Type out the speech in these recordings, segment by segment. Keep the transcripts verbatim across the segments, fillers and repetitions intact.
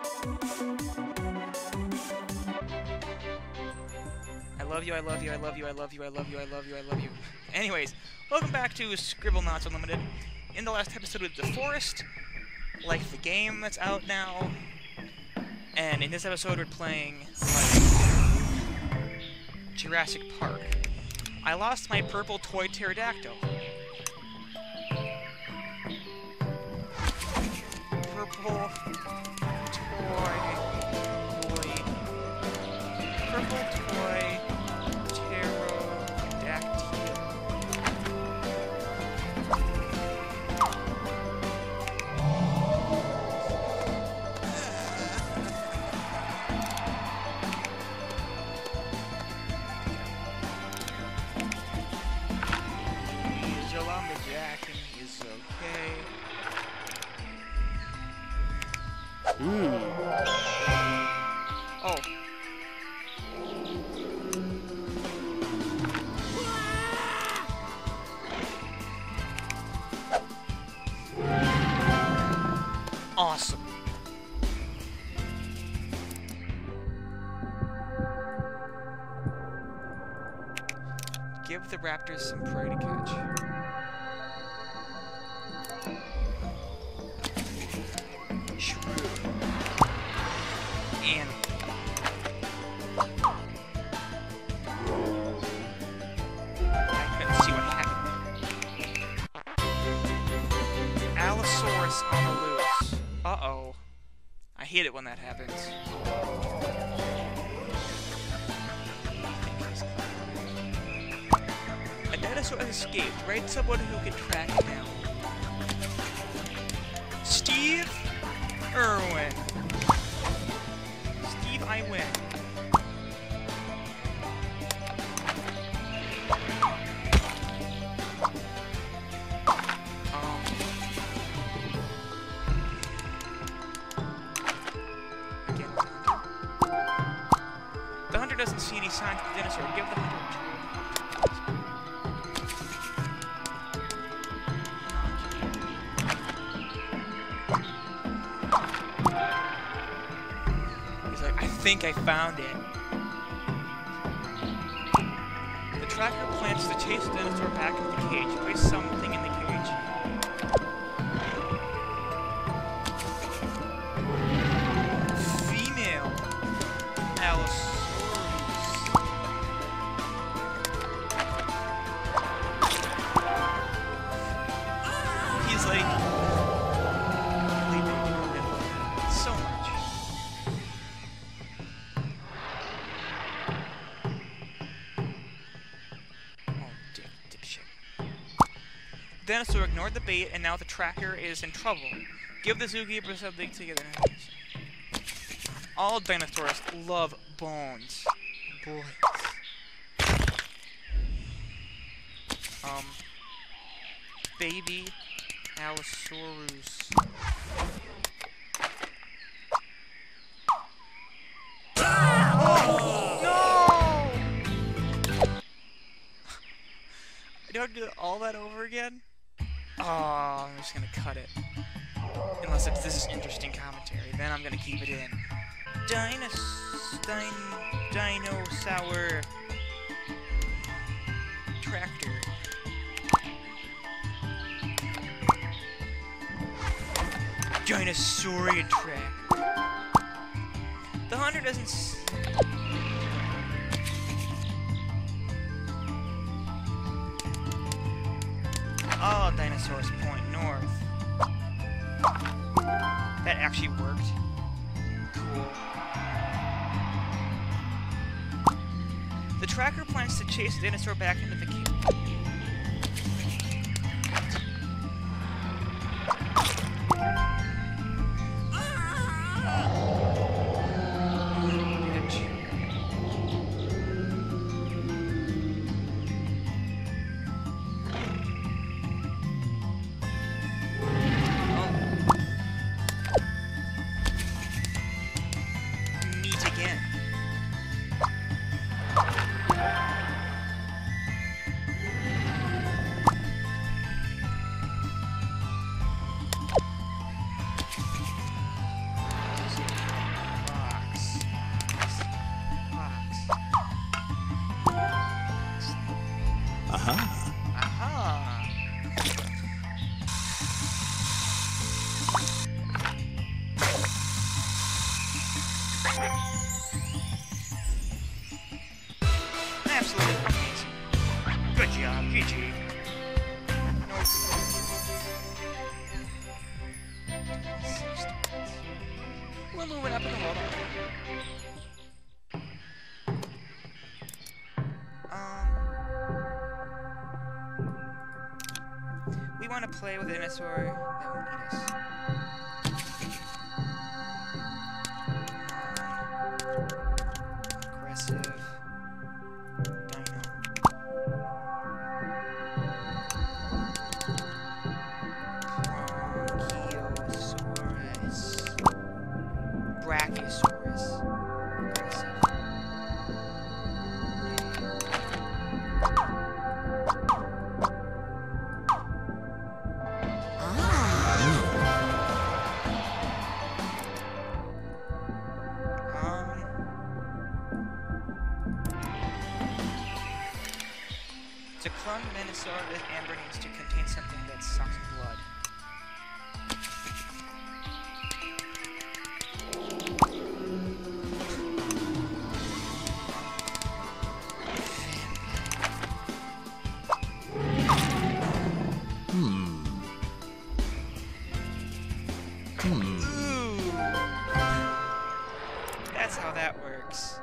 I love you, I love you, I love you, I love you, I love you, I love you, I love you. Anyways, welcome back to Scribblenauts Unlimited. In the last episode of The Forest, like the game that's out now, and in this episode we're playing, like, Jurassic Park. I lost my purple toy pterodactyl. Purple toy, toy, purple toy pterodactyl. He's a lumberjack and he's okay. Ooh. Oh. Awesome. Give the raptors some prey to catch. Shrew. And I couldn't see what happened there. Allosaurus on the loose. Uh-oh. I hate it when that happens. A dinosaur has escaped. Write someone who can track it down. Steve Irwin. Steve, I win. Um. Again. The hunter doesn't see any signs of the dinosaur. Give the hunter a tool. I think I found it. The tracker plans to chase the dinosaur back into the cage. Place something in the cage. Female Allosaurus. He's like sleeping so much. Dinosaur ignored the bait, and now the tracker is in trouble. Give the zookeeper something to get in. All dinosaurs love bones. Boys. Um. Baby Allosaurus. Oh! No! I don't do all that over again? Oh, I'm just gonna cut it. Unless it's, this is interesting commentary, then I'm gonna keep it in. Dinos... Din... Dinosaur... Tractor. Dinosaurian track. The hunter doesn't... S Oh, Dinosaurus Point North. That actually worked. Cool. The tracker plans to chase the dinosaur back into the cave. Absolutely amazing. Good job, G G. No. We're moving up in the world. Um, we want to play with a dinosaur that won't eat us. Non-aggressive dino. Bronchiosaurus. Brachiosaurus. Aggressive. To clone Minosaur, this amber needs to contain something that sucks blood. Hmm. Hmm. Ooh. That's how that works.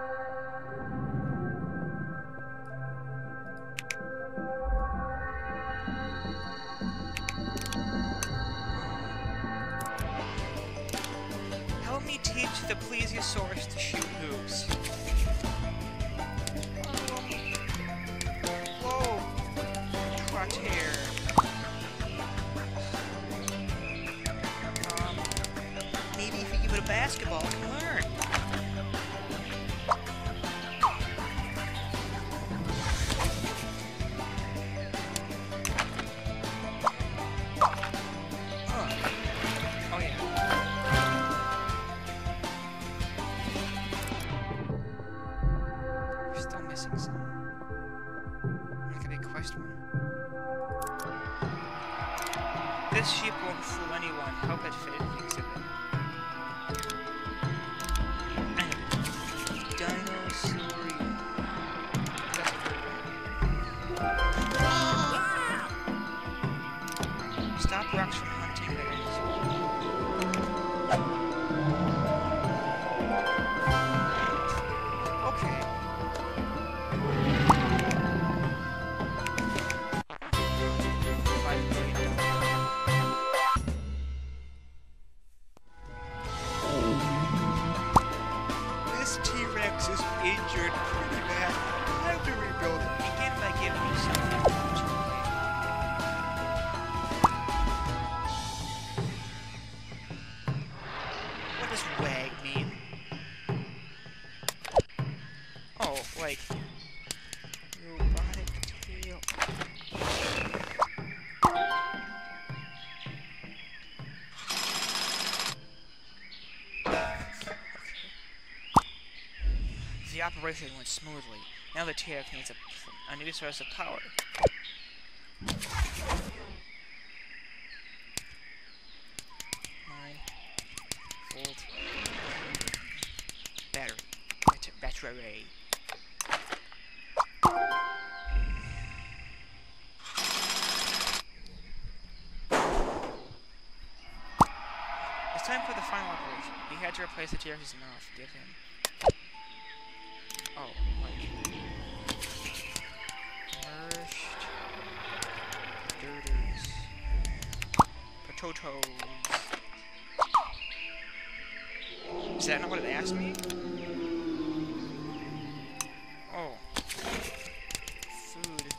Help me teach the plesiosaurus to shoot hooves. Whoa! Quater. Um, maybe if you give it a basketball, it can learn. Huh. Oh yeah. We're still missing some. Like a big question mark. This sheep won't fool anyone. Help it fit exhibit. Dinosaurian. That's a Stop rocks from hunting the dinosaur. Okay. Five million dollars. This T-Rex is injured pretty bad. Time to rebuild it. Begin by giving me something to What does wag mean? Oh, like robotic tail. The operation went smoothly. Now the T F needs a, a new source of power. Nine volt battery. Bat battery. It's time for the final operation. We had to replace the T Rex's mouth. Give him. Oh, like nourished dirters, potatoes. Is that not what it asked me? Oh, food.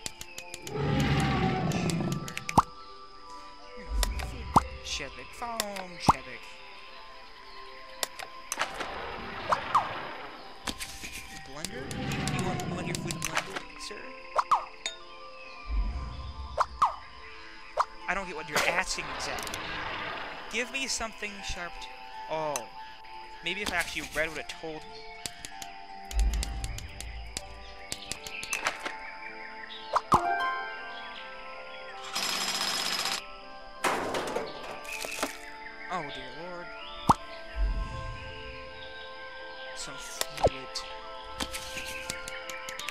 Chevik, foam, Chevik. Blender? You want, you want your food blended, sir? I don't get what you're asking exactly. Give me something sharp to... Oh. Maybe if I actually read what it told me. Oh dear lord. Some fluid.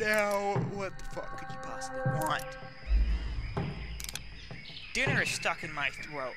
Now, what the fuck could you possibly want? Dinner is stuck in my throat.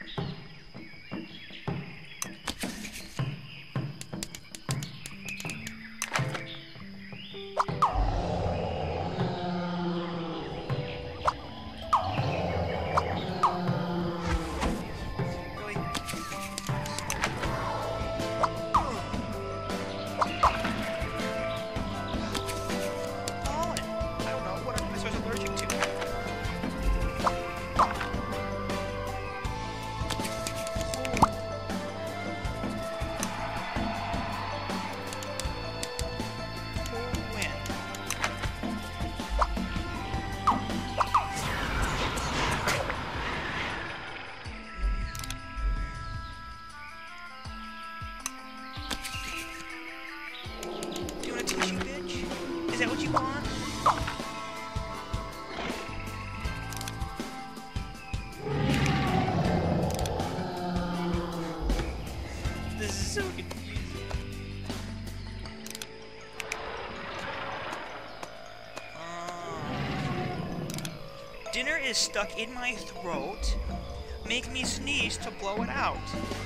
Is that what you want? This is so confusing. Uh, dinner is stuck in my throat. Make me sneeze to blow it out.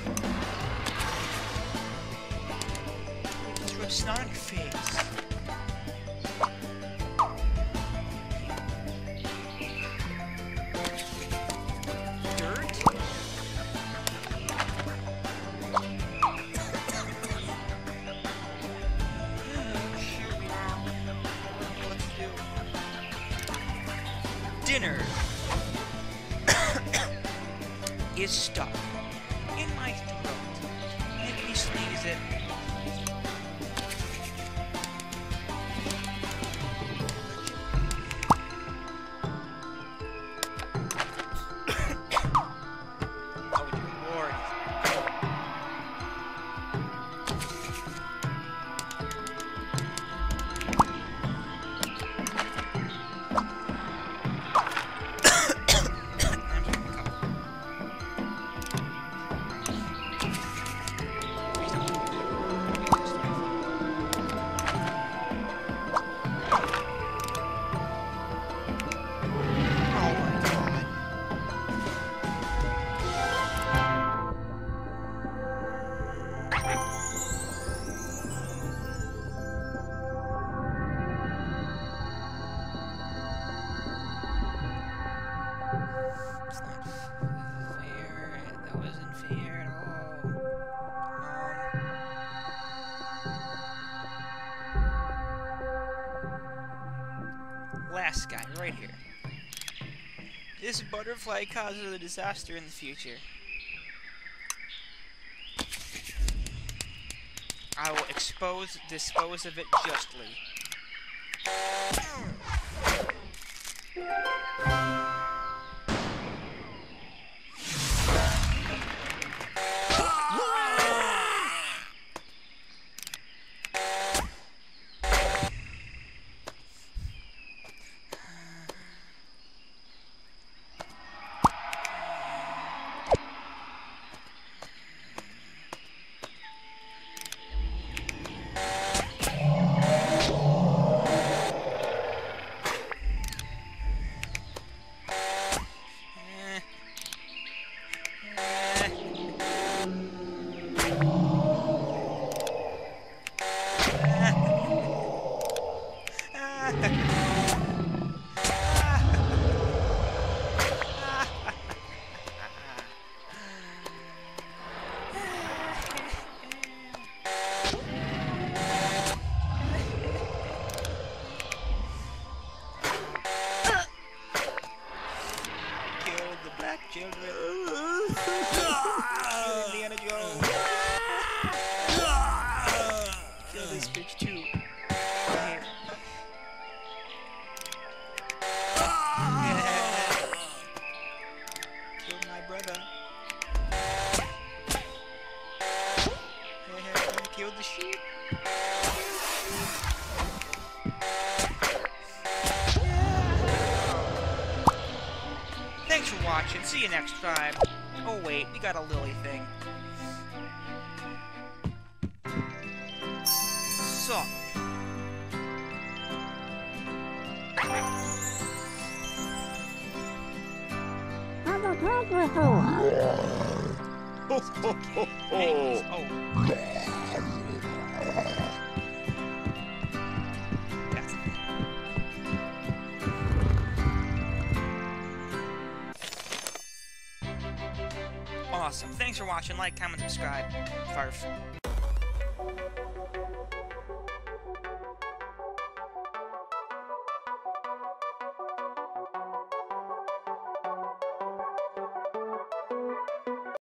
Let's rub snot on your face. Dinner is stuck in my throat. Make me sneeze it. Oh, dear Lord. It's not fair. That wasn't fair at all. Um, last guy, right here. This butterfly causes a disaster in the future. I will expose, dispose of it justly. Children. Indiana Jones. Kill this bitch too. Here. Yeah. Kill my brother. Kill the sheep. Thanks for watching. See you next time. Oh wait, we got a lily thing. So. Penguins. Oh. That's the thing. Awesome. Thanks for watching. Like, comment, subscribe. Farf.